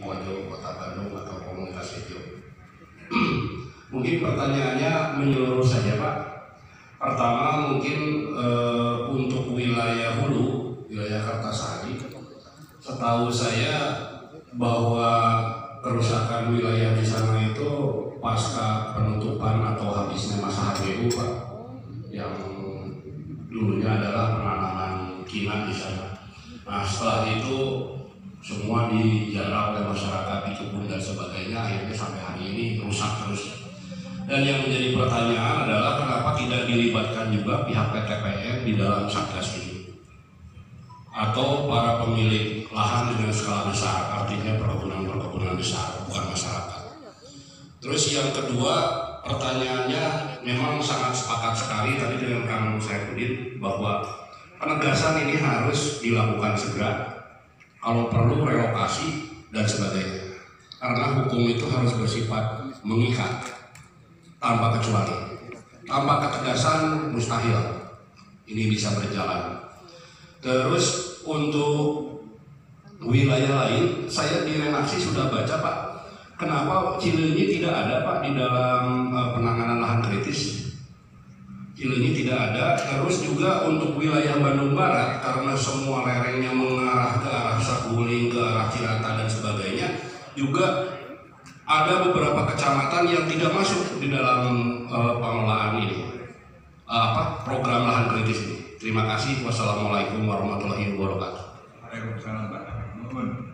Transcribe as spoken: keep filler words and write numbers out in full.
Pojok Kota Bandung atau komunitas itu. Mungkin pertanyaannya menyeluruh saja Pak. Pertama mungkin e, untuk wilayah Hulu, wilayah Kartasari, setahu saya bahwa kerusakan wilayah di sana itu pasca penutupan atau habisnya masa H B U Pak, yang dulunya adalah penanaman kina di sana. Nah setelah itu semua dijarah oleh masyarakat di kebun dan sebagainya, akhirnya sampai hari ini rusak terus. Dan yang menjadi pertanyaan adalah kenapa tidak dilibatkan juga pihak P T P N di dalam satgas ini, atau para pemilik lahan dengan skala besar, artinya perkebunan-perkebunan besar, bukan masyarakat. Terus yang kedua, pertanyaannya memang sangat sepakat sekali tadi dengan Kang Saifuddin bahwa penegasan ini harus dilakukan segera, kalau perlu relokasi dan sebagainya. Karena hukum itu harus bersifat mengikat tanpa kecuali. Tanpa ketegasan mustahil ini bisa berjalan. Terus untuk wilayah lain, saya di Renaksi sudah baca Pak, kenapa Cileunyi tidak ada Pak di dalam uh, penanganan lahan kritis. Cileunyi tidak ada. Terus juga untuk wilayah Bandung Barat, karena semua lerengnya mengarah ke arah Saguling, ke arah Cirata dan sebagainya, juga ada beberapa kecamatan yang tidak masuk di dalam uh, pengelolaan ini, uh, apa program lahan kritis ini. Terima kasih. Wassalamualaikum warahmatullahi wabarakatuh. Waalaikumsalam Pak.